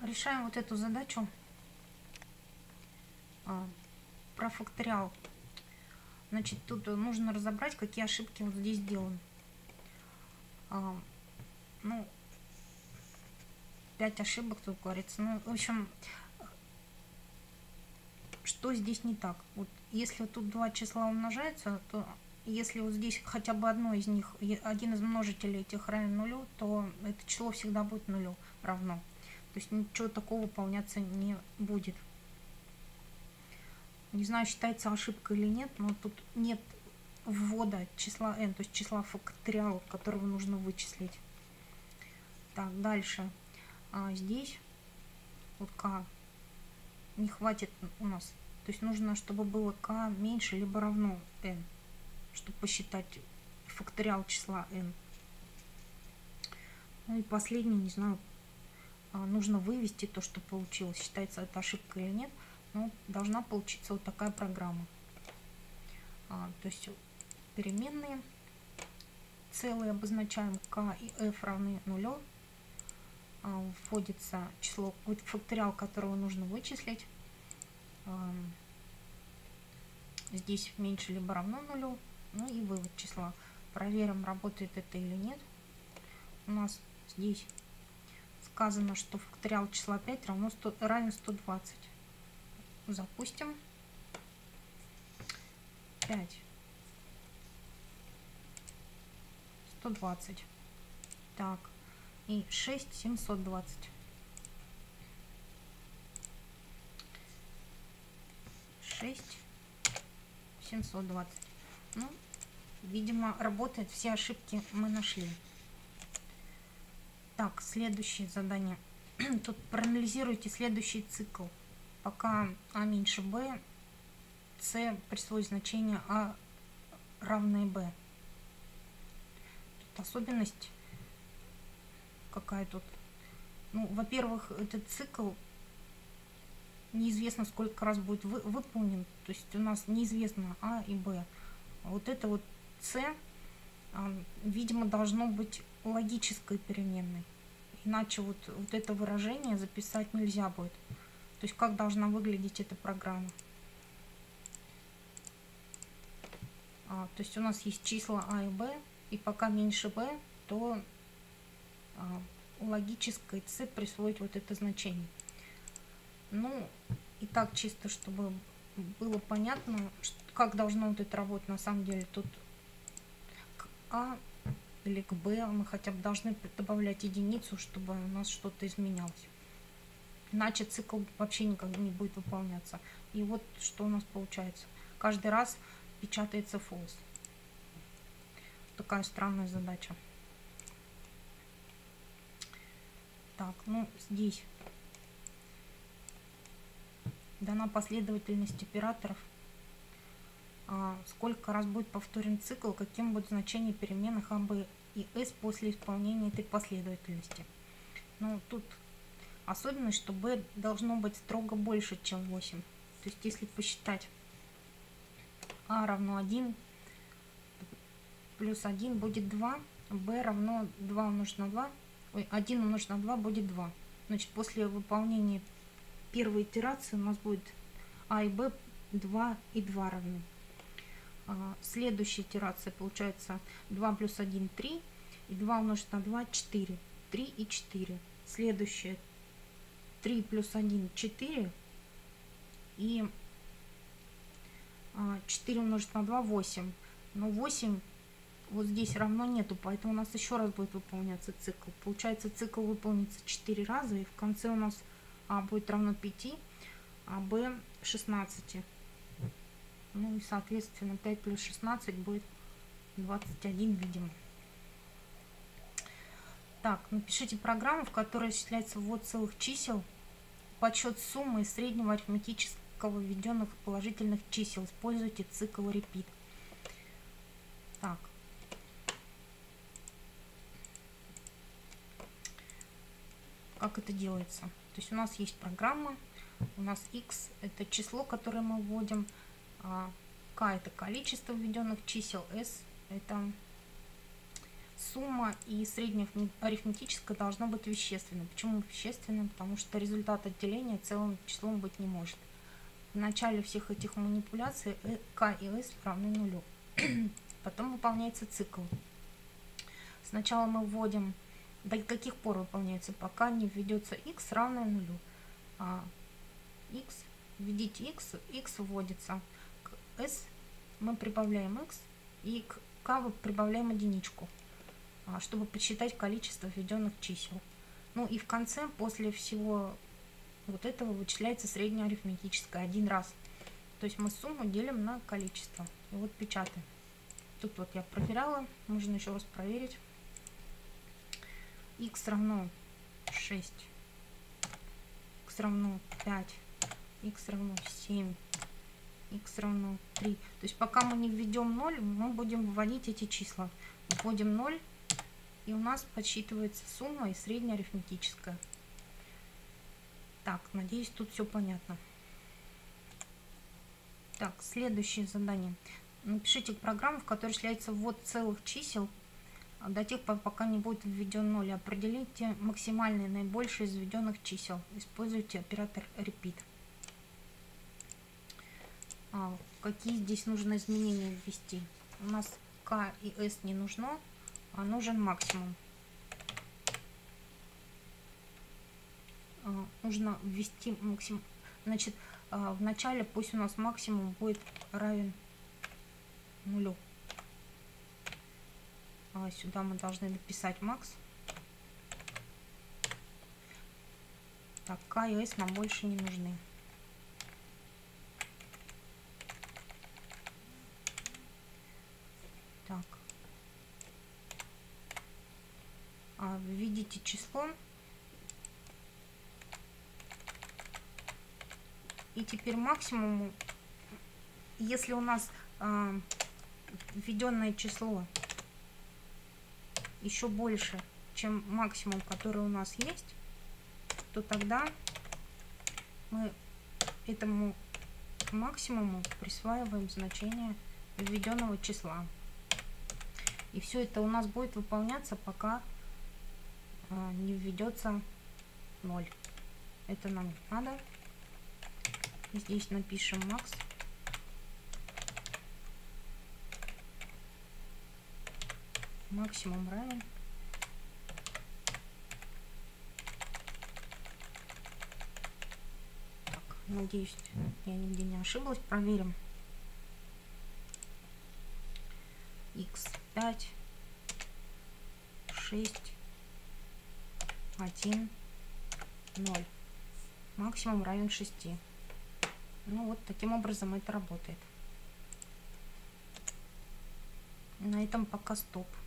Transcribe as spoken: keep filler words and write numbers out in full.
решаем вот эту задачу а, про факториал. Значит, тут нужно разобрать, какие ошибки вот здесь сделаны. А, ну, пять ошибок тут говорится. Ну, в общем, что здесь не так? Вот если тут два числа умножаются, то если вот здесь хотя бы одно из них, один из множителей этих равен нулю, то это число всегда будет нулю равно. То есть ничего такого выполняться не будет. Не знаю, считается ошибкой или нет, но тут нет ввода числа n, то есть числа факториала, которого нужно вычислить. Так, дальше. А здесь вот k не хватит у нас. То есть нужно, чтобы было k меньше либо равно n, чтобы посчитать факториал числа n. Ну и последний, не знаю, нужно вывести то, что получилось. Считается это ошибкой или нет. Но должна получиться вот такая программа. А, то есть переменные целые обозначаем k и f равны нулю. А, вводится число, факториал которого нужно вычислить. А, здесь меньше либо равно нулю. Ну и вывод числа. Проверим, работает это или нет. У нас здесь сказано, что факториал числа пять равно сто, равен сто двадцать. Запустим. пять. сто двадцать. Так. И шесть семьсот двадцать. шесть семьсот двадцать. Ну, видимо, работает. Все ошибки мы нашли. Так, следующее задание. Тут проанализируйте следующий цикл. Пока а меньше b, c присвоит значение а равное b. Тут особенность какая тут? Ну, во-первых, этот цикл неизвестно сколько раз будет вы, выполнен. То есть у нас неизвестно а и b. Вот это вот c, видимо, должно быть логической переменной. Иначе вот, вот это выражение записать нельзя будет. То есть как должна выглядеть эта программа. А, то есть у нас есть числа а и b, и пока меньше b, то а, логической c присвоить вот это значение. Ну, и так чисто, чтобы было понятно, что, как должно вот это работать на самом деле. Тут к а или к b мы хотя бы должны добавлять единицу, чтобы у нас что-то изменялось. Иначе цикл вообще никогда не будет выполняться. И вот что у нас получается. Каждый раз печатается false. Такая странная задача. Так, ну здесь дана последовательность операторов. А сколько раз будет повторен цикл, каким будет значение переменных а, b и s после исполнения этой последовательности. Ну, тут особенность, что b должно быть строго больше, чем восемь. То есть, если посчитать a равно один плюс один будет два, b равно два умножить на два, ой, один умножить на два будет два. Значит, после выполнения первой итерации у нас будет a и b два и два равны. А, следующая итерация получается два плюс один три, и два умножить на два четыре. три и четыре. Следующая три плюс один четыре, и четыре умножить на два восемь. Но восемь вот здесь равно нету, поэтому у нас еще раз будет выполняться цикл. Получается, цикл выполнится четыре раза, и в конце у нас а будет равно пяти, а b шестнадцати. Ну и соответственно пять плюс шестнадцать будет двадцать один, видимо. Так, напишите программу, в которой осуществляется ввод целых чисел, подсчет суммы и среднего арифметического введенных положительных чисел. Используйте цикл repeat. Так. Как это делается? То есть у нас есть программа, у нас x это число, которое мы вводим, k это количество введенных чисел, s это сумма и средняя арифметическая должно быть вещественным. Почему вещественным? Потому что результат отделения целым числом быть не может. В начале всех этих манипуляций k и s равны нулю. Потом выполняется цикл. Сначала мы вводим, до каких пор выполняется, пока не введется x равное нулю. А x, введите x, x вводится. К s мы прибавляем x, и к k прибавляем единичку, чтобы подсчитать количество введенных чисел. Ну и в конце, после всего вот этого, вычисляется средняя арифметическая один раз. То есть мы сумму делим на количество. И вот печатаем. Тут вот я проверяла, можно еще раз проверить. X равно шесть, x равно пять, x равно семь, x равно три. То есть пока мы не введем ноль, мы будем вводить эти числа. Вводим ноль, и у нас подсчитывается сумма и средняя арифметическая. Так, надеюсь, тут все понятно. Так, следующее задание. Напишите программу, в которой осуществляется ввод целых чисел до тех пор, пока не будет введен ноль. Определите максимальное наибольшее из введенных чисел. Используйте оператор repeat. А, какие здесь нужно изменения ввести? У нас k и s не нужно, а нужен максимум. А, нужно ввести максимум. Значит, а, в начале пусть у нас максимум будет равен нулю. А сюда мы должны написать max. Так, k и s нам больше не нужны. Так. А, введите число. И теперь максимум, если у нас а, введенное число еще больше, чем максимум, который у нас есть, то тогда мы этому максимуму присваиваем значение введенного числа. И все это у нас будет выполняться, пока а, не введется ноль. Это нам не надо. Здесь напишем max. Максимум равен. Так, надеюсь, я нигде не ошиблась. Проверим. Х пять, шесть, один, ноль. Максимум равен шести. Ну вот таким образом это работает. На этом пока стоп.